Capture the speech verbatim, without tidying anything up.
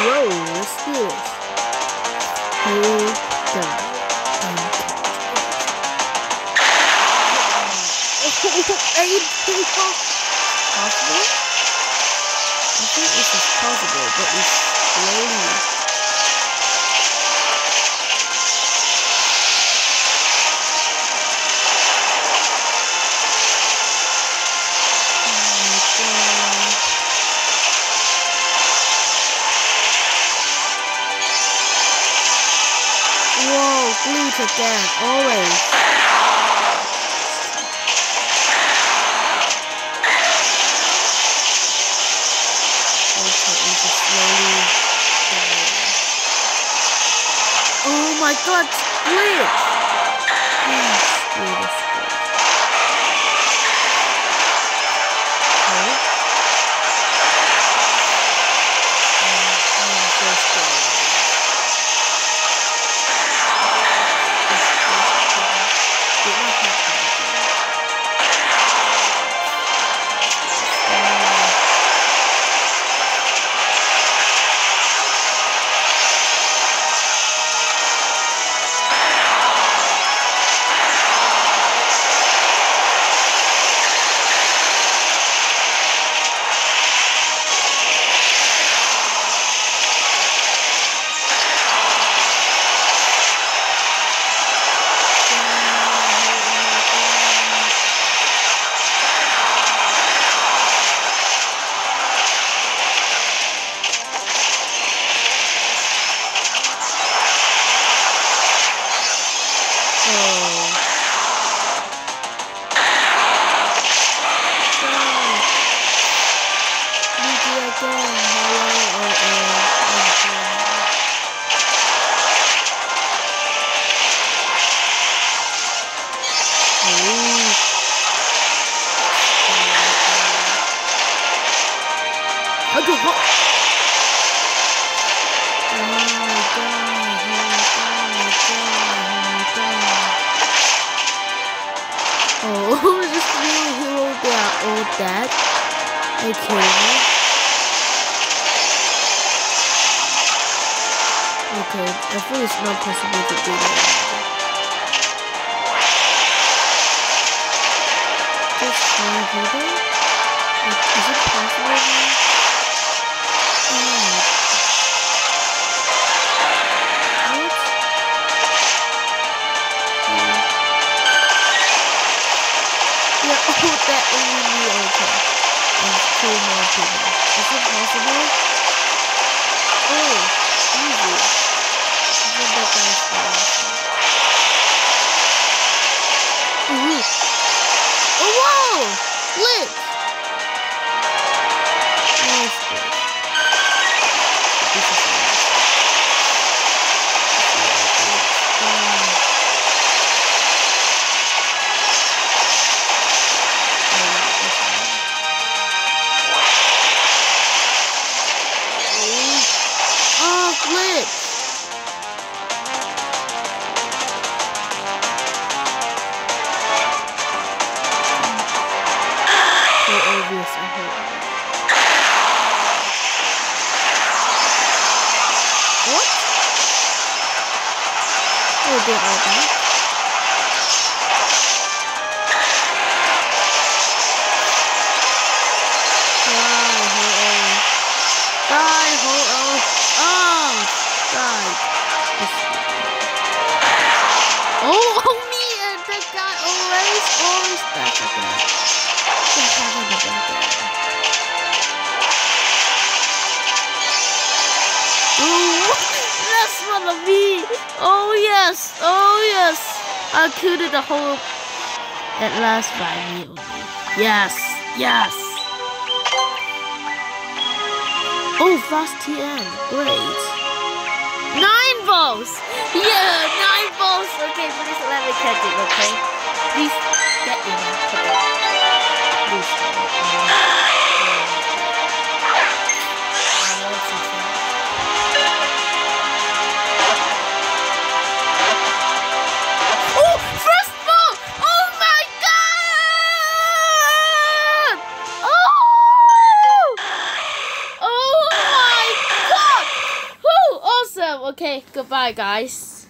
Whoa, let's do this. Hold down. Eight people? Possible? I think this is possible, but it's slowly. Whoa, glitch again, always. Oh my god, glitch! Oh, screw this glitch. Oh. Um, I'm so scared. Did not happen again. Aduh, kok. Oh, this real hero, they are all dead. Okay. Okay, I think it's not possible to do that. Just one hero? Is it possible? Oh. What? Yeah, oh, that only me, okay. And two more people. Is it possible? Oh, easy. I think that guy's awesome. Ooh. Oh, whoa! Glitch! Nice glitch. This is nice. Oh. Oh, glitch! So obvious, I hope. What? Oh, they are back. Die, ho-oh. Die, ho-oh. Oh, die. Oh, oh, me and that guy always, always back again. Just having the back again. Oh, that's one of me. Oh, yes. Oh, yes. I killed the whole at last by me only. Yes. Yes. Oh, fast T M. Great. Nine balls. Yeah, nine balls. Okay, please let me catch it, okay? Please get in. Please. Oh, first ball. Oh my god. Oh. Oh my god. awesome. Okay, goodbye, guys.